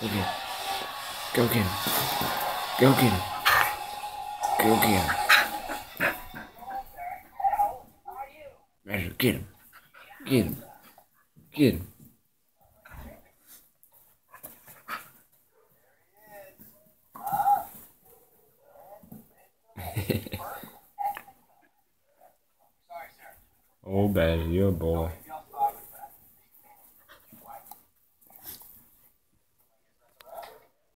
Go get him. Go get him. Go get him. Measure, get him. Get him. Get him. Oh, baby, you're a boy.